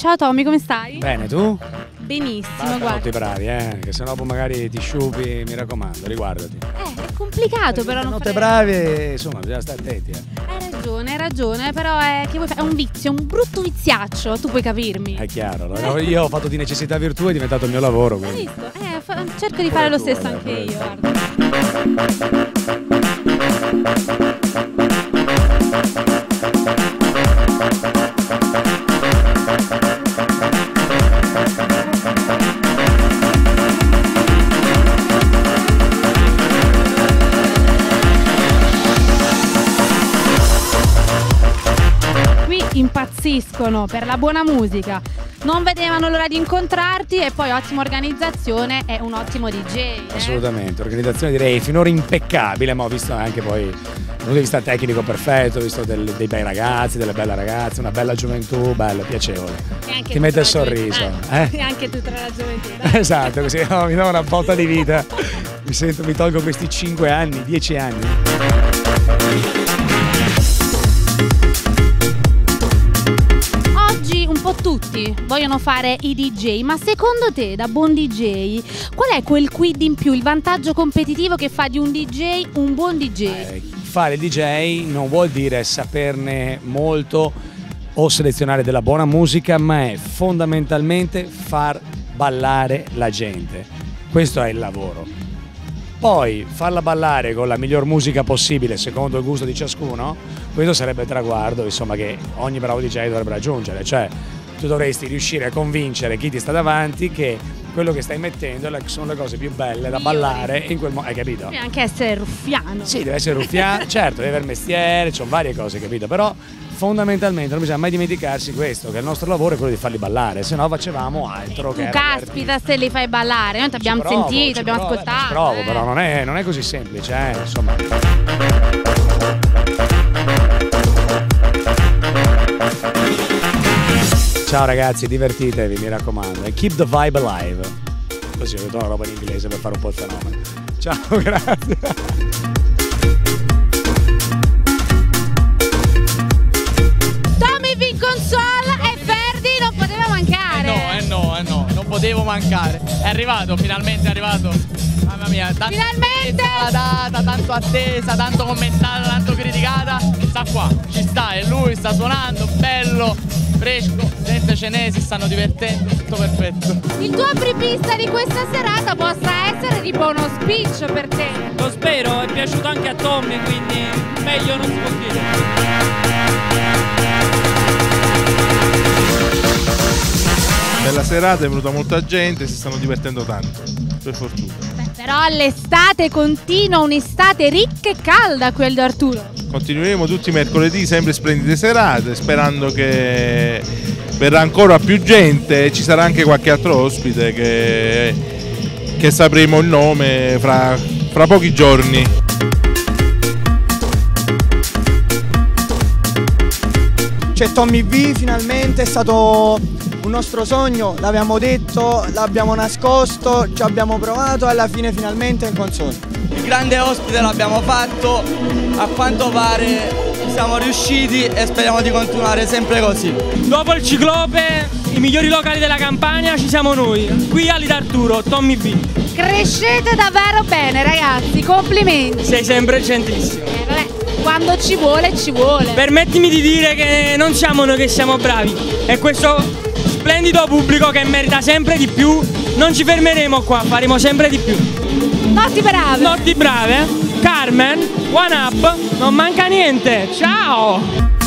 Ciao Tommy, come stai? Bene, tu? Benissimo, guarda. Tutti bravi, che sennò poi magari ti sciupi, mi raccomando, riguardati. È complicato però non Notte fare... bravi, insomma, bisogna stare attenti. Hai ragione, però che vuoi fare? È un vizio, un brutto viziaccio, tu puoi capirmi. È chiaro, io ho fatto di necessità virtù, è diventato il mio lavoro. Hai Quindi. visto? Cerco di fare lo stesso anche io, guarda. Impazziscono per la buona musica, non vedevano l'ora di incontrarti e poi ottima organizzazione e un ottimo DJ. Assolutamente, organizzazione direi finora impeccabile, ma ho visto anche poi dal punto di vista tecnico perfetto, ho visto dei bei ragazzi, delle belle ragazze, una bella gioventù, bello, piacevole. Ti mette il sorriso. E anche tutta la gioventù. Esatto, così mi do una botta di vita, mi tolgo questi 5 anni, 10 anni. Tutti vogliono fare i DJ, ma secondo te, da buon DJ, qual è quel quid in più, il vantaggio competitivo che fa di un DJ un buon DJ? Fare il DJ non vuol dire saperne molto o selezionare della buona musica, ma è fondamentalmente far ballare la gente. Questo è il lavoro. Poi farla ballare con la miglior musica possibile secondo il gusto di ciascuno, questo sarebbe il traguardo, insomma, che ogni bravo DJ dovrebbe raggiungere, cioè tu dovresti riuscire a convincere chi ti sta davanti che quello che stai mettendo sono le cose più belle da ballare in quel modo, hai capito? Deve anche essere ruffiano. Sì, deve essere ruffiano, certo, deve avere mestiere, ci sono varie cose, capito? Però fondamentalmente non bisogna mai dimenticarsi questo, che il nostro lavoro è quello di farli ballare, se no facevamo altro che... Tu caspita se li fai ballare, noi ti abbiamo sentito, abbiamo ascoltato. Ci provo, però non è così semplice, insomma. Ciao ragazzi, divertitevi, mi raccomando, e keep the vibe alive. Così ho detto una roba in inglese per fare un po' il fenomeno. Ciao, grazie. Tommy V in console e Ferdi non poteva mancare. No, non potevo mancare. È arrivato, finalmente è arrivato. Mamma mia, finalmente! La data, tanto attesa, tanto commentata, tanto criticata. Sta qua, ci sta, e lui sta suonando, bello, fresco, gente cenesi, stanno divertendo, tutto perfetto. Il tuo apripista di questa serata possa essere tipo uno speech per te. Lo spero, è piaciuto anche a Tommy, quindi meglio non si può dire. Nella serata è venuta molta gente, si stanno divertendo tanto, per fortuna. Però l'estate continua, un'estate ricca e calda qui al Arturo. Continueremo tutti i mercoledì, sempre splendide serate, sperando che verrà ancora più gente e ci sarà anche qualche altro ospite che sapremo il nome fra pochi giorni. C'è Tommy V finalmente, è stato un nostro sogno, l'abbiamo detto, l'abbiamo nascosto, ci abbiamo provato e alla fine finalmente in console. Il grande ospite l'abbiamo fatto, a quanto pare siamo riusciti e speriamo di continuare sempre così. Dopo il Ciclope, i migliori locali della Campania ci siamo noi, qui all'Arturo, Tommy V. Crescete davvero bene ragazzi, complimenti. Sei sempre gentilissimo. Vabbè, quando ci vuole, ci vuole. Permettimi di dire che non siamo noi che siamo bravi, è questo splendido pubblico che merita sempre di più. Non ci fermeremo qua, faremo sempre di più. Notti brave. Notti brave. Carmen, One Up, non manca niente. Ciao.